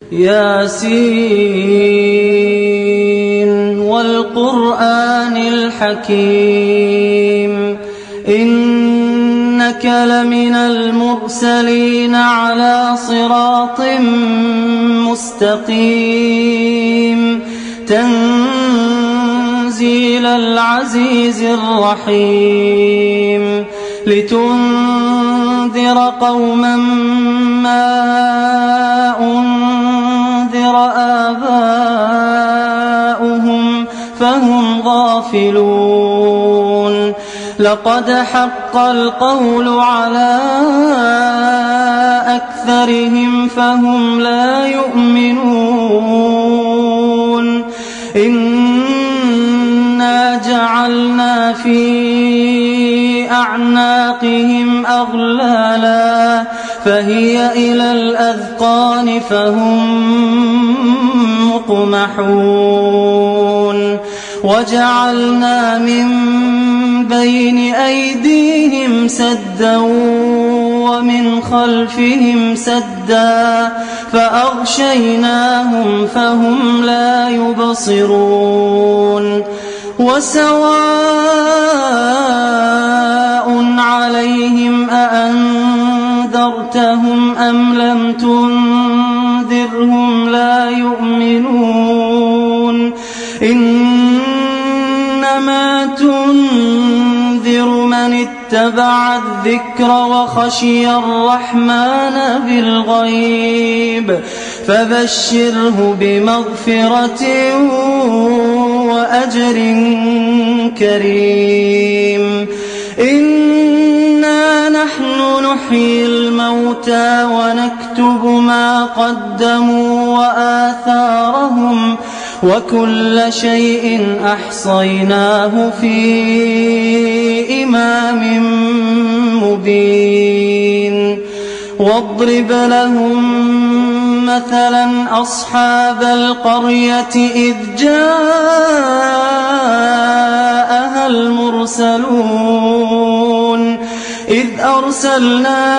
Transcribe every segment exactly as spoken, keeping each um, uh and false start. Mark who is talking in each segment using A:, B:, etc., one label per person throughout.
A: ياسين والقرآن الحكيم إنك لمن المرسلين على صراط مستقيم تنزيل العزيز الرحيم لتنذر قوما ما أنذر آباؤهم فهم غافلون لقد حق القول على أكثرهم فهم لا يؤمنون إنا جعلنا في أعناقهم أغلالا فهي إلى الأذقان فهم مقمحون وجعلنا من بين أيديهم سدا ومن خلفهم سدا فأغشيناهم فهم لا يبصرون وسواء عليهم أأنذرتهم أم لم تنذرهم لا يؤمنون إنما تنذر من اتبع الذكر وخشي الرحمن بالغيب فبشره بمغفرة وأجر كريم إنا نحن نحيي الموتى ونكتب ما قدموا وآثارهم وكل شيء أحصيناه في إمام مبين واضرب لهم مثلا أصحاب القرية إذ جاءها المرسلون إذ أرسلنا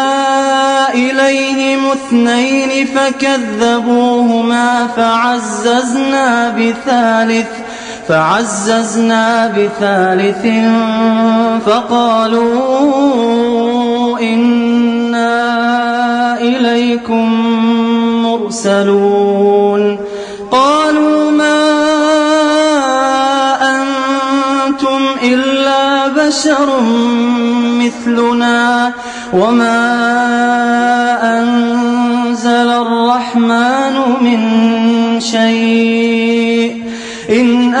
A: إليهم اثنين فكذبوهما فعززنا بثالث فعززنا بثالث فقالوا إنا إليكم مرسلون قالوا ما أنتم إلا بشر مثلنا وما أنزل الرحمن من شيء إن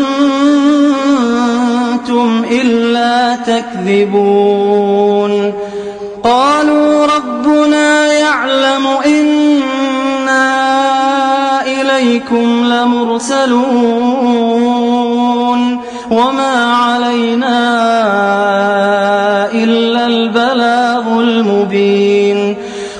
A: أنتم إلا تكذبون قالوا ربنا يعلم إنا إليكم لمرسلون وما علينا إلا البلاغ المبين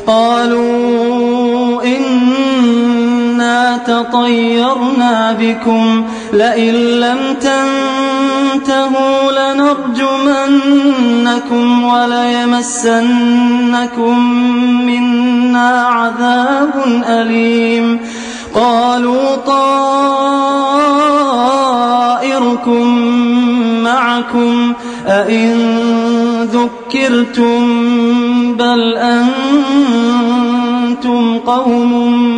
A: قالوا إنا تطيرنا بكم لئن لم تنتهوا لنرجمنكم وليمسنكم منا عذاب أليم قالوا طائركم معكم أئن ذكرتم بل أنتم قوم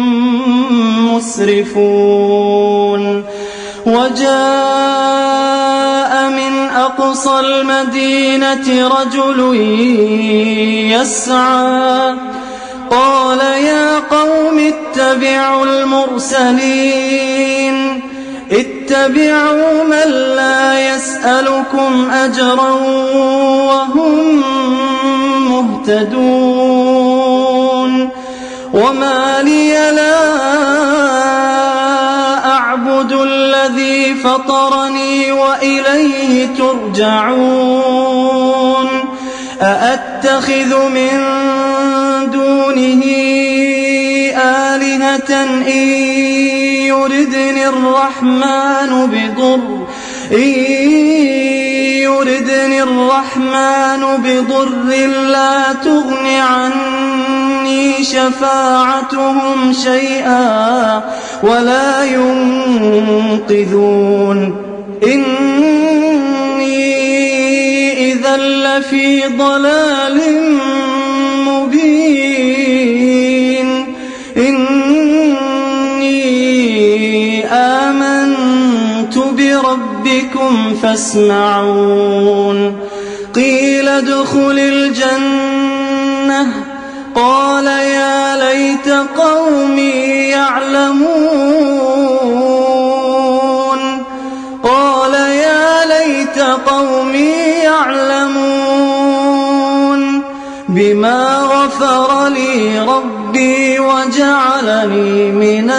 A: مسرفون وجاء من أقصى المدينة رجل يسعى قال يا قوم اتبعوا المرسلين اتبعوا من لا يسألكم أجرا وهم مهتدون وما لي لا أعبد الذي فطرني وإليه ترجعون أأتخذ من دونه آلهة إن يردني الرحمن بضر إن يردني الرحمن بضر لا تغن عني تغني شفاعتهم شيئا ولا ينقذون إني إذا لفي ضلال مبين إني آمنت بربكم فاسمعون قيل ادخل الجنة قال يا ليت قومي يعلمون قال يا ليت قومي يعلمون بما غفر لي ربي وجعلني من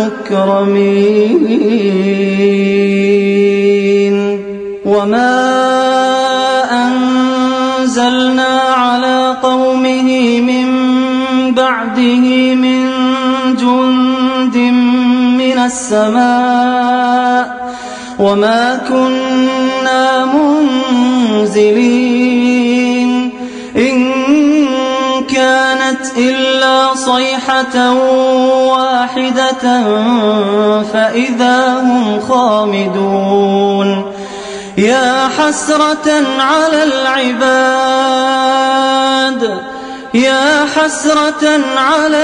A: المكرمين وما أنزلنا على قومه من بعده من جند من السماء وما كنا منزلين إن كانت إلا صيحة واحدة فإذا هم خامدون يا حسرة على العباد يا حسرة على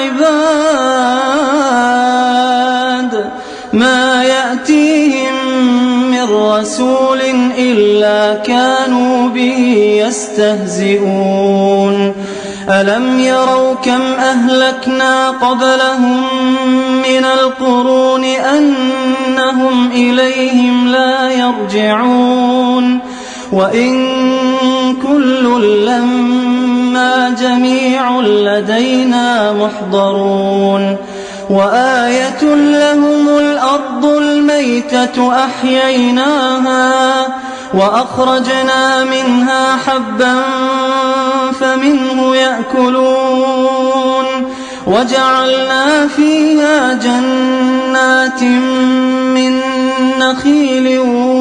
A: العباد ما يأتيهم من رسول إلا كانوا به يستهزئون ألم يروا كم أهلكنا قبلهم من القرون أنهم إليهم لا يرجعون وإن كل لما جميع لدينا محضرون وآية لهم الأرض الميتة أحييناها وأخرجنا منها حبا فمنه يأكلون وجعلنا فيها جنات من نخيل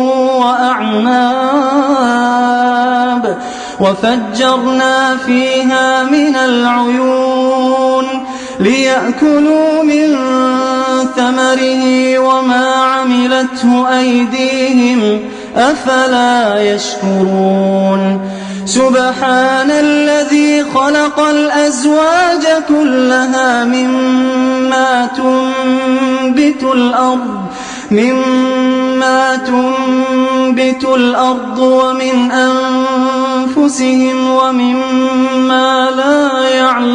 A: وأعناب وفجرنا فيها من العيون ليأكلوا من ثمره وما عملته أيديهم أفلا يشكرون سبحان الذي خلق الأزواج كلها مما تنبت الأرض مما تنبت الأرض ومن أنفسهم ومما لا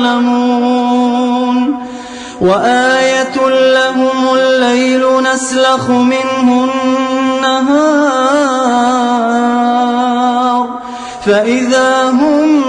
A: يعلمون وآية لهم الليل نسلخ منه النهار فإذا هم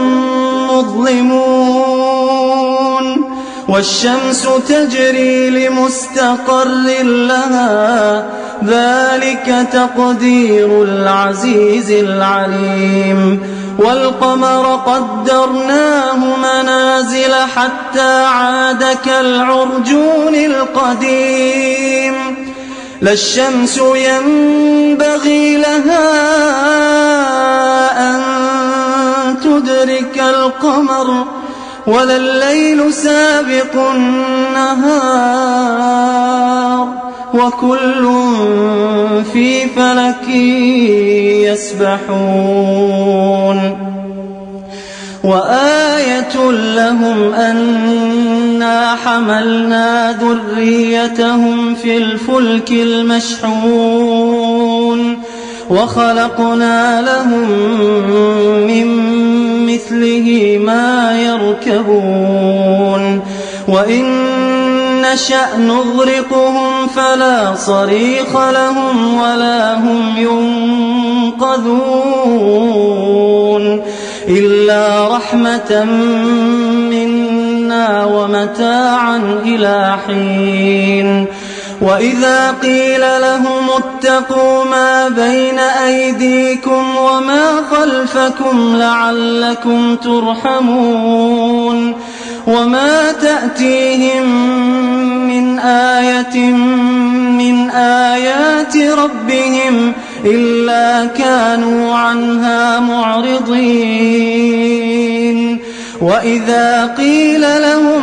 A: مظلمون والشمس تجري لمستقر لها ذلك تقدير العزيز العليم والقمر قدرناه منازل حتى عاد كالعرجون القديم لا الشمس ينبغي لها أن تدرك القمر ولا الليل سابق النهار وكل في فلك يسبحون وآية لهم أنا حملنا ذريتهم في الفلك المشحون وخلقنا لهم من مثله ما يركبون وإن نشأ نغرقهم فلا صريخ لهم ولا هم ينقذون إلا رحمة منا ومتاعا إلى حين وإذا قيل لهم اتقوا ما بين أيديكم وما خلفكم لعلكم ترحمون وما تأتيهم من آية من آيات ربهم إلا كانوا عنها معرضين وإذا قيل لهم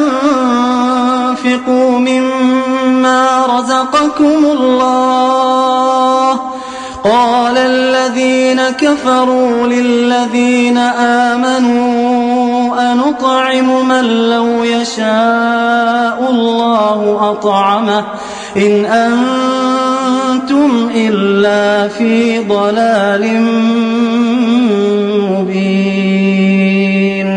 A: أنفقوا مما رزقكم الله قال الذين كفروا للذين آمنوا أنطعم من لو يشاء الله أطعمه إن أنتم إلا في ضلال مبين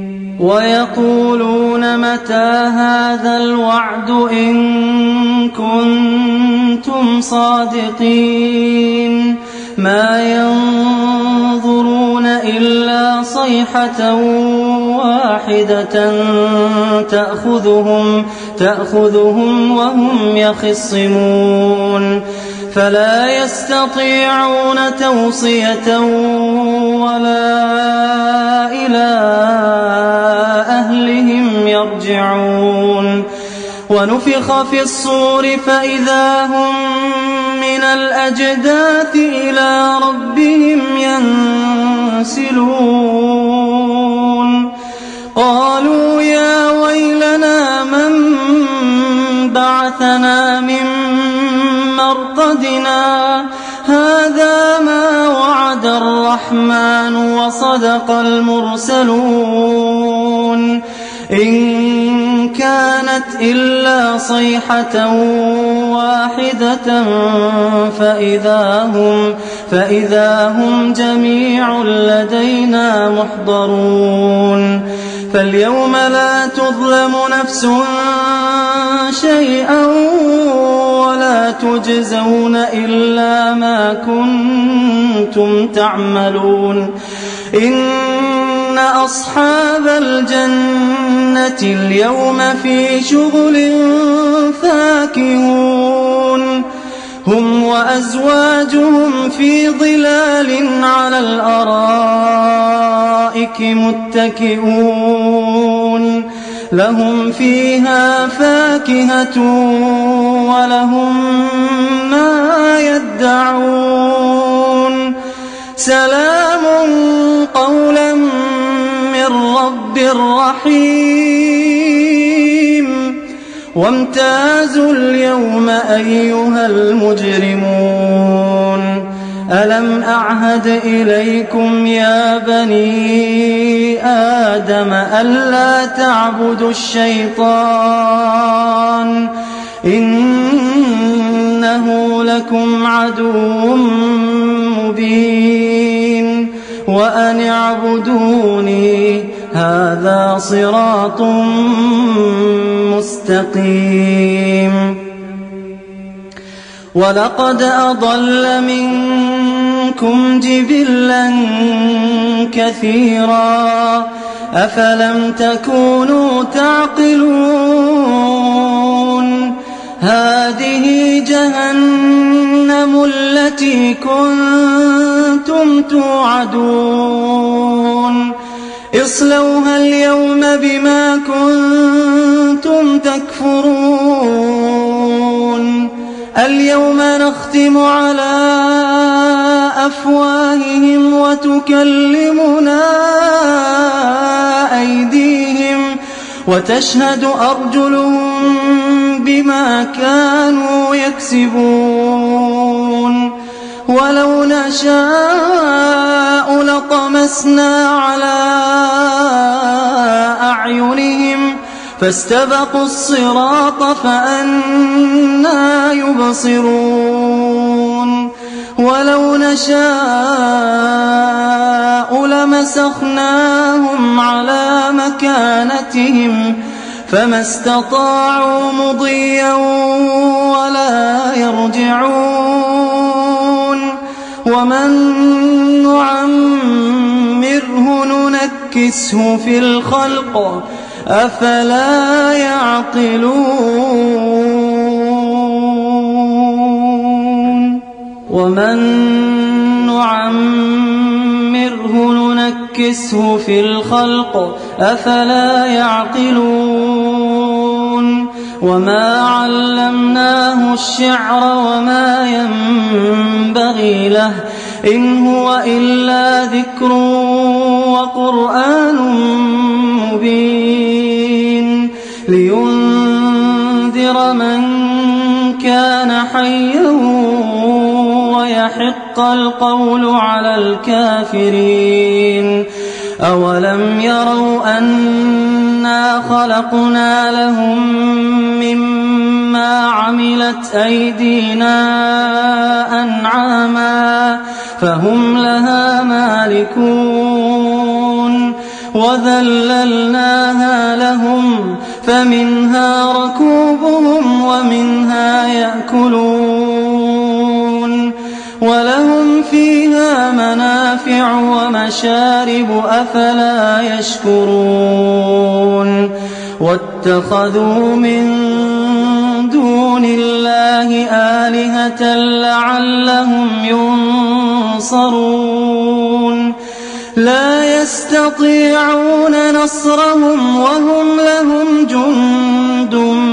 A: ويقولون متى هذا الوعد إن كنتم صادقين ما ينظرون إلا صيحة واحدة تأخذهم, تأخذهم وهم يخصمون فلا يستطيعون توصية ولا إلى أهلهم يرجعون ونفخ في الصور فإذا هم من الأجداث إلى ربهم ينسلون قالوا يا ويلنا من بعثنا من مرقدنا هذا ما وعد الرحمن وصدق المرسلون إن كانت إلا صيحة واحدة فإذا هم, فإذا هم جميع لدينا محضرون فاليوم لا تظلم نفس شيئا ولا تجزون إلا ما كنتم تعملون إن أصحاب الجنة اليوم في شغل فاكهون هم وأزواجهم في ظلال على الأرائك متكئون لهم فيها فاكهة ولهم ما يدعون سلام قولا من رب رحيم وامتازوا اليوم أيها المجرمون ألم أعهد إليكم يا بني آدم ألا تعبدوا الشيطان إنه لكم عدو مبين وأن اعبدوني هذا صراط مستقيم ولقد أضل منكم جبلا كثيرا أفلم تكونوا تعقلون هذه جهنم التي كنتم توعدون اصلوها اليوم بما كنتم تكفرون اليوم نختم على أفواههم وتكلمنا أيديهم وتشهد أرجلهم بما كانوا يكسبون ولو نشاء لطمسنا على أعينهم فاستبقوا الصراط فأنى يبصرون ولو نشاء لمسخناهم على مكانتهم فما استطاعوا مضيا ولا يرجعون ومن نعمره ننكسه في الخلق أفلا يعقلون ومن نعمره ننكسه في الخلق أفلا يعقلون وما علمناه الشعر وما ينبغي له إن هو إلا ذكر وقرآن مبين لينذر من كان حيا ويحق القول على الكافرين. أولم يروا أنا خلقنا لهم مما عملت أيدينا أنعاما فهم لها مالكون وذللناها لهم فمنها ركوبهم ومنها يأكلون ولهم فيها منافع ومشارب أفلا يشكرون. واتخذوا من دون الله آلهة لعلهم ينصرون لا يستطيعون نصرهم وهم لهم جند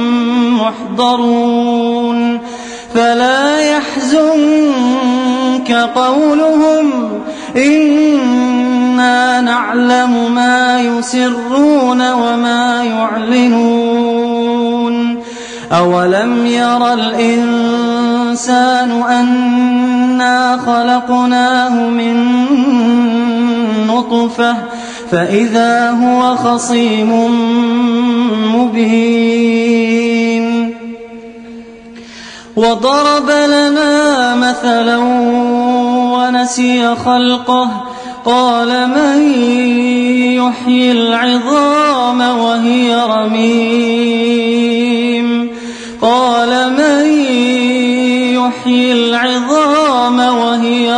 A: محضرون. فلا يحزنك قولهم إنا نعلم ما يسرون وما يعلنون. أولم ير الإنسان أنا خلقناه من نطفة فإذا هو خصيم مبين. وضرب لنا مثلا ونسي خلقه قال من يحيي العظام وهي رميم قال من يحيي العظام وهي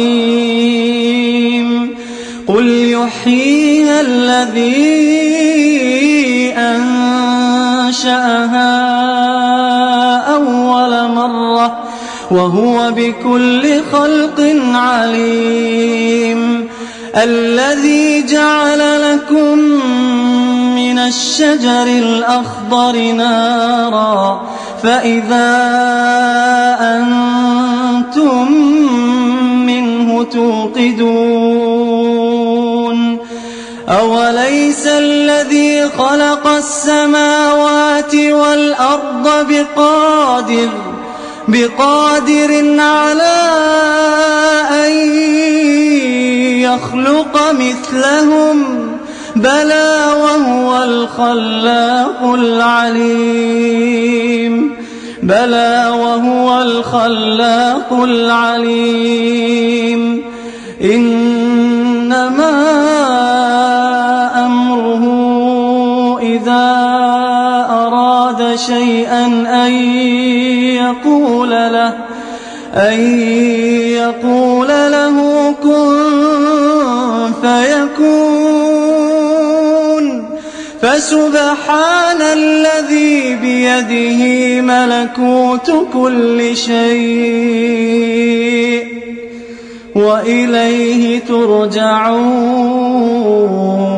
A: رميم قل يحييها الذي أنشأها أول مرة وهو بكل خلق عليم. الذي جعل لكم من الشجر الأخضر نارا فإذا أنتم منه توقدون. أوليس الذي خلق السماوات والأرض بقادر بقادر على أن يخلق مثلهم بلى وهو الخلاق العليم بلى وهو الخلاق العليم. إنما أمره إذا أراد شيئا أن يقول له أن يقول له كن فيكون. فسبحان الذي بيده ملكوت كل شيء وإليه ترجعون.